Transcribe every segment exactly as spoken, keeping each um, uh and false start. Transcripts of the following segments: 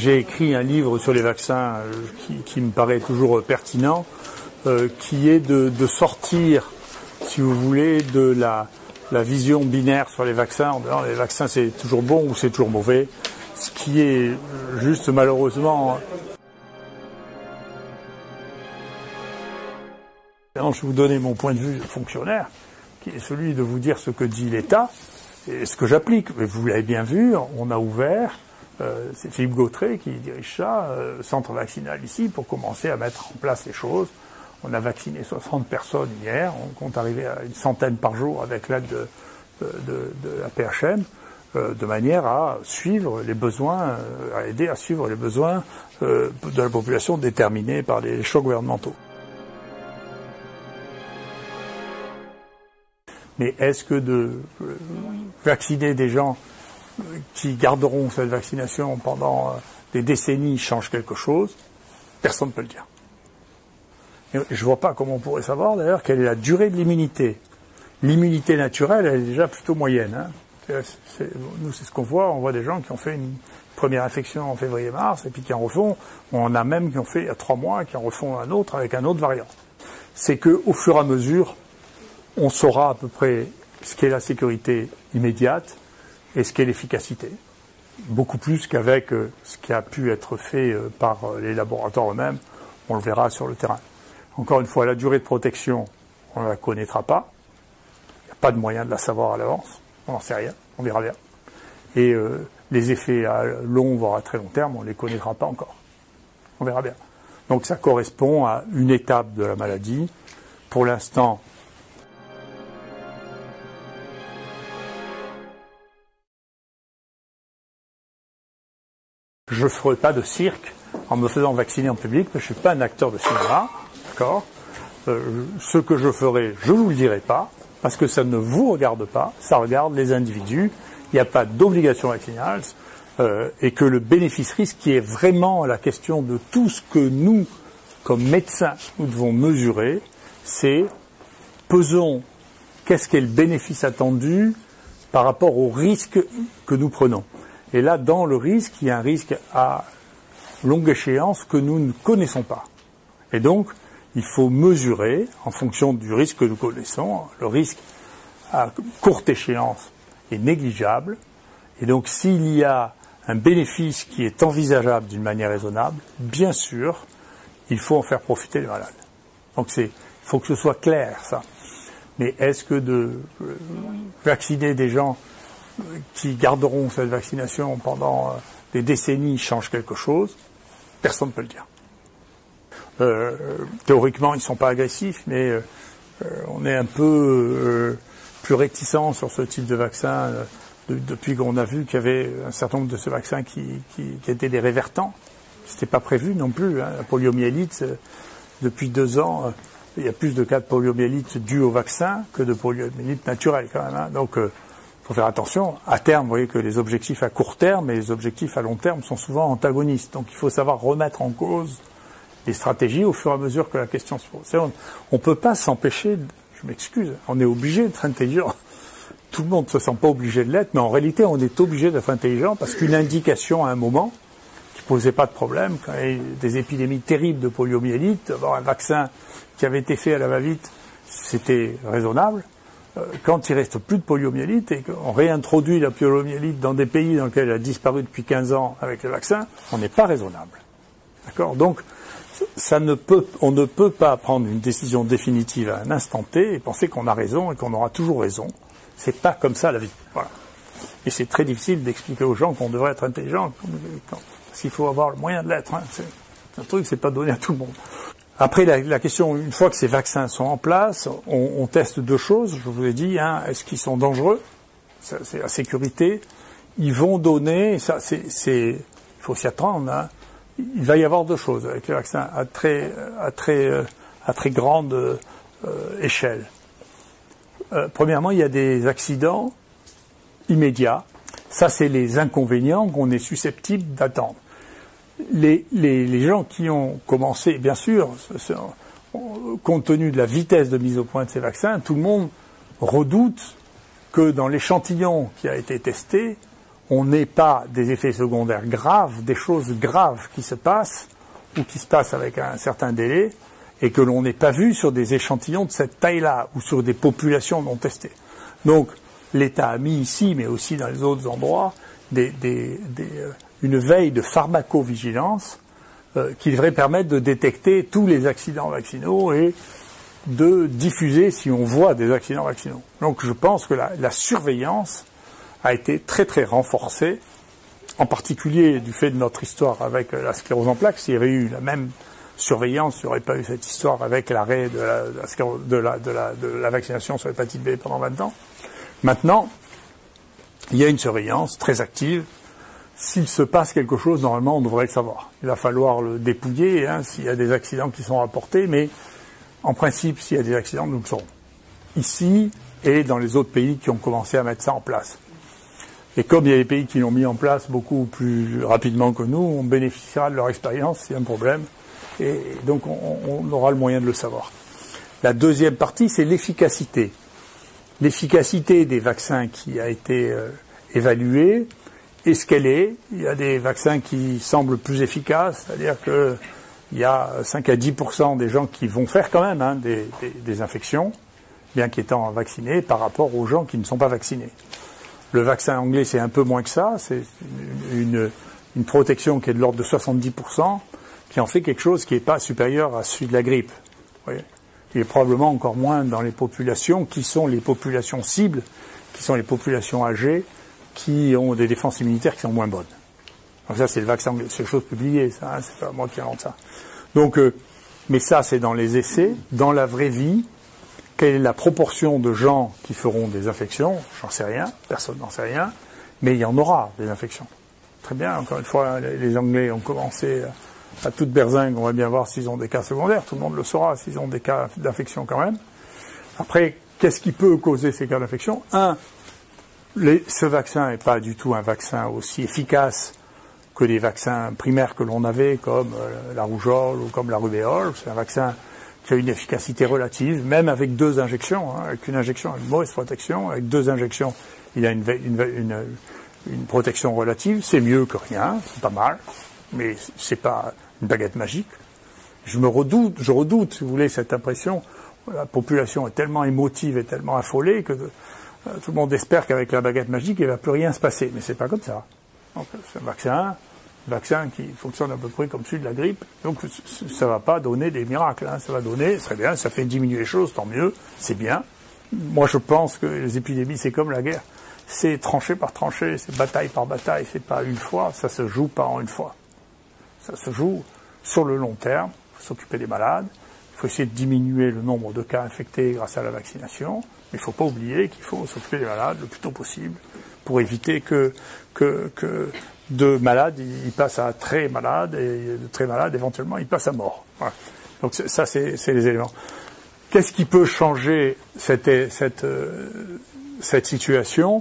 j'ai écrit un livre sur les vaccins euh, qui, qui me paraît toujours pertinent, euh, qui est de, de sortir, si vous voulez, de la, la vision binaire sur les vaccins, en disant les vaccins c'est toujours bon ou c'est toujours mauvais, ce qui est juste malheureusement... Alors, je vais vous donner mon point de vue de fonctionnaire, qui est celui de vous dire ce que dit l'État et ce que j'applique. Mais vous l'avez bien vu, on a ouvert, euh, c'est Philippe Gautret qui dirige ça, euh, centre vaccinal ici, pour commencer à mettre en place les choses. On a vacciné soixante personnes hier, on compte arriver à une centaine par jour avec l'aide de, de, de, de la P H M, euh, de manière à suivre les besoins, euh, à aider à suivre les besoins euh, de la population déterminés par les choix gouvernementaux. Mais est-ce que de euh, vacciner des gens qui garderont cette vaccination pendant euh, des décennies change quelque chose? Personne ne peut le dire. Et je ne vois pas comment on pourrait savoir d'ailleurs quelle est la durée de l'immunité. L'immunité naturelle, elle est déjà plutôt moyenne. Hein. C'est, c'est, nous, c'est ce qu'on voit. On voit des gens qui ont fait une première infection en février-mars et puis qui en refont. On en a même qui ont fait il y a trois mois, qui en refont un autre avec un autre variant. C'est qu'au fur et à mesure, on saura à peu près ce qu'est la sécurité immédiate et ce qu'est l'efficacité. Beaucoup plus qu'avec ce qui a pu être fait par les laboratoires eux-mêmes. On le verra sur le terrain. Encore une fois, la durée de protection, on ne la connaîtra pas. Il n'y a pas de moyen de la savoir à l'avance. On n'en sait rien. On verra bien. Et euh, les effets à long, voire à très long terme, on ne les connaîtra pas encore. On verra bien. Donc ça correspond à une étape de la maladie. Pour l'instant, je ne ferai pas de cirque en me faisant vacciner en public, mais je ne suis pas un acteur de cinéma, d'accord euh, Ce que je ferai, je ne vous le dirai pas, parce que ça ne vous regarde pas, ça regarde les individus, il n'y a pas d'obligation vaccinale, euh, et que le bénéfice-risque, qui est vraiment la question de tout ce que nous, comme médecins, nous devons mesurer, c'est pesons qu'est-ce qu'est le bénéfice attendu par rapport au risque que nous prenons. Et là, dans le risque, il y a un risque à longue échéance que nous ne connaissons pas. Et donc, il faut mesurer, en fonction du risque que nous connaissons, le risque à courte échéance est négligeable. Et donc, s'il y a un bénéfice qui est envisageable d'une manière raisonnable, bien sûr, il faut en faire profiter les malades. Donc, c'est, il faut que ce soit clair, ça. Mais est-ce que de euh, vacciner des gens qui garderont cette vaccination pendant euh, des décennies change quelque chose? Personne ne peut le dire. Euh, théoriquement, ils ne sont pas agressifs, mais euh, on est un peu euh, plus réticents sur ce type de vaccin euh, de, depuis qu'on a vu qu'il y avait un certain nombre de ces vaccins qui, qui, qui étaient des révertants. C'était pas prévu non plus. Hein. La poliomyélite, euh, depuis deux ans, euh, il y a plus de cas de poliomyélite dus au vaccin que de poliomyélite naturelle quand même. Hein. Donc, euh, il faut faire attention. À terme, vous voyez que les objectifs à court terme et les objectifs à long terme sont souvent antagonistes. Donc il faut savoir remettre en cause les stratégies au fur et à mesure que la question se pose. On ne peut pas s'empêcher, je m'excuse, on est obligé d'être intelligent. Tout le monde ne se sent pas obligé de l'être, mais en réalité on est obligé d'être intelligent parce qu'une indication à un moment qui ne posait pas de problème, quand il y a eu des épidémies terribles de poliomyélite, avoir un vaccin qui avait été fait à la va-vite, c'était raisonnable. Quand il reste plus de poliomyélite et qu'on réintroduit la poliomyélite dans des pays dans lesquels elle a disparu depuis quinze ans avec le vaccin, on n'est pas raisonnable. D'accord ? Donc, ça ne peut, on ne peut pas prendre une décision définitive à un instant T et penser qu'on a raison et qu'on aura toujours raison. C'est pas comme ça la vie. Voilà. Et c'est très difficile d'expliquer aux gens qu'on devrait être intelligent, parce qu'il faut avoir le moyen de l'être. Hein. C'est un truc, c'est pas donné à tout le monde. Après, la, la question, une fois que ces vaccins sont en place, on, on teste deux choses. Je vous ai dit, hein, est-ce qu'ils sont dangereux? Ça, c'est la sécurité. Ils vont donner, ça, c'est, c'est, il faut s'y attendre. Hein. Il va y avoir deux choses avec les vaccins à très, à très, à très grande euh, échelle. Euh, premièrement, il y a des accidents immédiats. Ça, c'est les inconvénients qu'on est susceptible d'attendre. Les, les, les gens qui ont commencé, bien sûr, compte tenu de la vitesse de mise au point de ces vaccins, tout le monde redoute que dans l'échantillon qui a été testé, on n'ait pas des effets secondaires graves, des choses graves qui se passent, ou qui se passent avec un certain délai, et que l'on n'ait pas vu sur des échantillons de cette taille-là, ou sur des populations non testées. Donc, l'État a mis ici, mais aussi dans les autres endroits, des, des, des, euh, une veille de pharmacovigilance euh, qui devrait permettre de détecter tous les accidents vaccinaux et de diffuser si on voit des accidents vaccinaux. Donc je pense que la, la surveillance a été très très renforcée, en particulier du fait de notre histoire avec la sclérose en plaques. S'il y avait eu la même surveillance, il n'y aurait pas eu cette histoire avec l'arrêt de la, de, la, de, la, de, la, de la vaccination sur l'hépatite B pendant vingt ans. Maintenant, il y a une surveillance très active. S'il se passe quelque chose, normalement, on devrait le savoir. Il va falloir le dépouiller, hein, s'il y a des accidents qui sont rapportés, mais en principe, s'il y a des accidents, nous le saurons. Ici et dans les autres pays qui ont commencé à mettre ça en place. Et comme il y a des pays qui l'ont mis en place beaucoup plus rapidement que nous, on bénéficiera de leur expérience s'il y a un problème. Et donc, on, on aura le moyen de le savoir. La deuxième partie, c'est l'efficacité. L'efficacité des vaccins qui a été euh, évaluée est ce qu'elle est. Il y a des vaccins qui semblent plus efficaces, c'est-à-dire que il y a cinq à dix pour cent des gens qui vont faire quand même hein, des, des, des infections, bien qu'étant vaccinés, par rapport aux gens qui ne sont pas vaccinés. Le vaccin anglais, c'est un peu moins que ça. C'est une, une, une protection qui est de l'ordre de soixante-dix pour cent, qui en fait quelque chose qui n'est pas supérieur à celui de la grippe. Vous voyez ? Il est probablement encore moins dans les populations qui sont les populations cibles, qui sont les populations âgées, qui ont des défenses immunitaires qui sont moins bonnes. Donc ça, c'est le vaccin anglais. C'est quelque chose publié, ça, hein, c'est pas moi qui invente ça. Donc, euh, mais ça, c'est dans les essais. Dans la vraie vie, quelle est la proportion de gens qui feront des infections? J'en sais rien, personne n'en sait rien, mais il y en aura des infections. Très bien, encore une fois, les, les Anglais ont commencé à toute berzingue, on va bien voir s'ils ont des cas secondaires, tout le monde le saura s'ils ont des cas d'infection quand même. Après, qu'est-ce qui peut causer ces cas d'infection? Un, les, ce vaccin n'est pas du tout un vaccin aussi efficace que les vaccins primaires que l'on avait, comme euh, la rougeole ou comme la rubéole. C'est un vaccin qui a une efficacité relative, même avec deux injections. Hein, avec une injection, une mauvaise protection. Avec deux injections, il a une, une, une, une protection relative. C'est mieux que rien, c'est pas mal, mais c'est pas une baguette magique. Je me redoute, je redoute, si vous voulez, cette impression. La population est tellement émotive et tellement affolée que euh, tout le monde espère qu'avec la baguette magique, il ne va plus rien se passer. Mais c'est pas comme ça. Donc, c'est un vaccin, un vaccin qui fonctionne à peu près comme celui de la grippe. Donc, ça ne va pas donner des miracles. Hein. Ça va donner, c'est très bien, ça fait diminuer les choses, tant mieux, c'est bien. Moi, je pense que les épidémies, c'est comme la guerre. C'est tranché par tranché, c'est bataille par bataille, c'est pas une fois, ça se joue pas en une fois. Ça se joue sur le long terme, il faut s'occuper des malades, il faut essayer de diminuer le nombre de cas infectés grâce à la vaccination, mais il ne faut pas oublier qu'il faut s'occuper des malades le plus tôt possible pour éviter que, que, que de malades, ils passent à très malades, et de très malades, éventuellement, ils passent à mort. Voilà. Donc ça, c'est, c'est les éléments. Qu'est-ce qui peut changer cette, cette, euh, cette situation?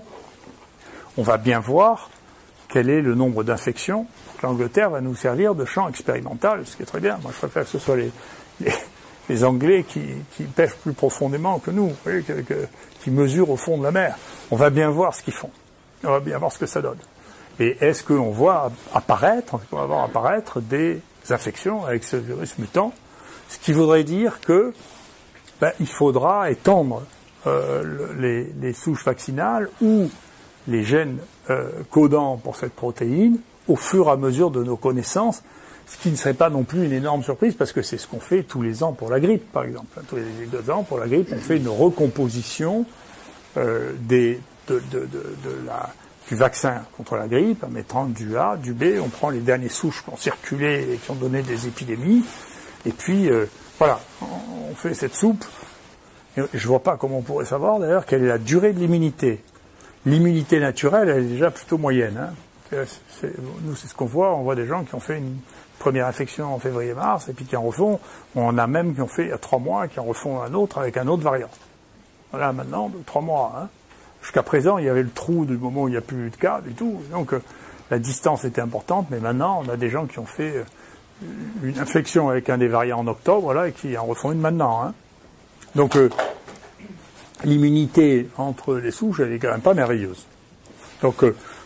On va bien voir quel est le nombre d'infections. L'Angleterre va nous servir de champ expérimental, ce qui est très bien. Moi, je préfère que ce soit les, les, les Anglais qui, qui pêchent plus profondément que nous, vous voyez, que, que, qui mesurent au fond de la mer. On va bien voir ce qu'ils font. On va bien voir ce que ça donne. Et est-ce qu'on voit apparaître, on va voir apparaître des infections avec ce virus mutant, ce qui voudrait dire que ben, il faudra étendre euh, les, les souches vaccinales ou les gènes euh, codants pour cette protéine au fur et à mesure de nos connaissances, ce qui ne serait pas non plus une énorme surprise, parce que c'est ce qu'on fait tous les ans pour la grippe, par exemple. Tous les deux ans, pour la grippe, on fait une recomposition euh, des, de, de, de, de la, du vaccin contre la grippe, en mettant du A, du B, on prend les dernières souches qui ont circulé et qui ont donné des épidémies, et puis, euh, voilà, on fait cette soupe. Et je vois pas comment on pourrait savoir, d'ailleurs, quelle est la durée de l'immunité. L'immunité naturelle, elle est déjà plutôt moyenne, hein. C'est, nous, c'est ce qu'on voit. On voit des gens qui ont fait une première infection en février-mars et puis qui en refont. On en a même qui ont fait il y a trois mois et qui en refont un autre avec un autre variant. Voilà, maintenant, de trois mois. Hein. Jusqu'à présent, il y avait le trou du moment où il n'y a plus de cas du tout. Donc, euh, la distance était importante, mais maintenant, on a des gens qui ont fait euh, une infection avec un des variants en octobre, voilà, et qui en refont une maintenant. Hein. Donc, euh, l'immunité entre les souches, elle est quand même pas merveilleuse. Donc, euh,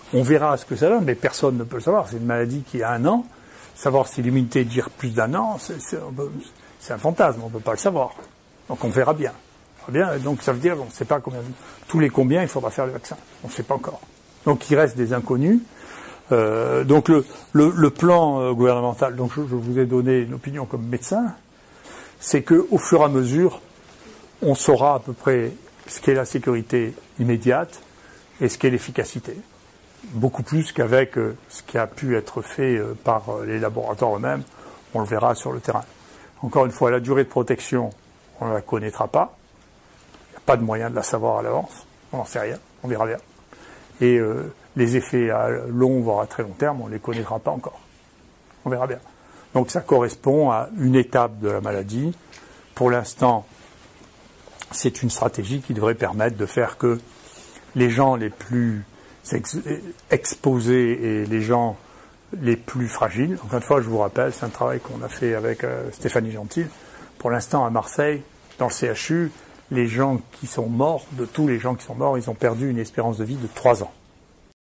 On verra ce que ça donne, mais personne ne peut le savoir. C'est une maladie qui a un an. Savoir si l'immunité dure plus d'un an, c'est un fantasme, on ne peut pas le savoir. Donc on verra bien. On verra bien. Donc ça veut dire, on ne sait pas combien, tous les combien il faudra faire le vaccin. On ne sait pas encore. Donc il reste des inconnus. Euh, donc le, le, le plan euh, gouvernemental, donc je, je vous ai donné une opinion comme médecin, c'est qu'au fur et à mesure, on saura à peu près ce qu'est la sécurité immédiate et ce qu'est l'efficacité. Beaucoup plus qu'avec euh, ce qui a pu être fait euh, par euh, les laboratoires eux-mêmes, on le verra sur le terrain. Encore une fois, la durée de protection, on ne la connaîtra pas. Il n'y a pas de moyen de la savoir à l'avance, on n'en sait rien, on verra bien. Et euh, les effets à long, voire à très long terme, on ne les connaîtra pas encore. On verra bien. Donc ça correspond à une étape de la maladie. Pour l'instant, c'est une stratégie qui devrait permettre de faire que les gens les plus ex exposés et les gens les plus fragiles, encore une fois, je vous rappelle, c'est un travail qu'on a fait avec euh, Stéphanie Gentil. Pour l'instant, à Marseille, dans le C H U, les gens qui sont morts, de tous les gens qui sont morts, ils ont perdu une espérance de vie de trois ans.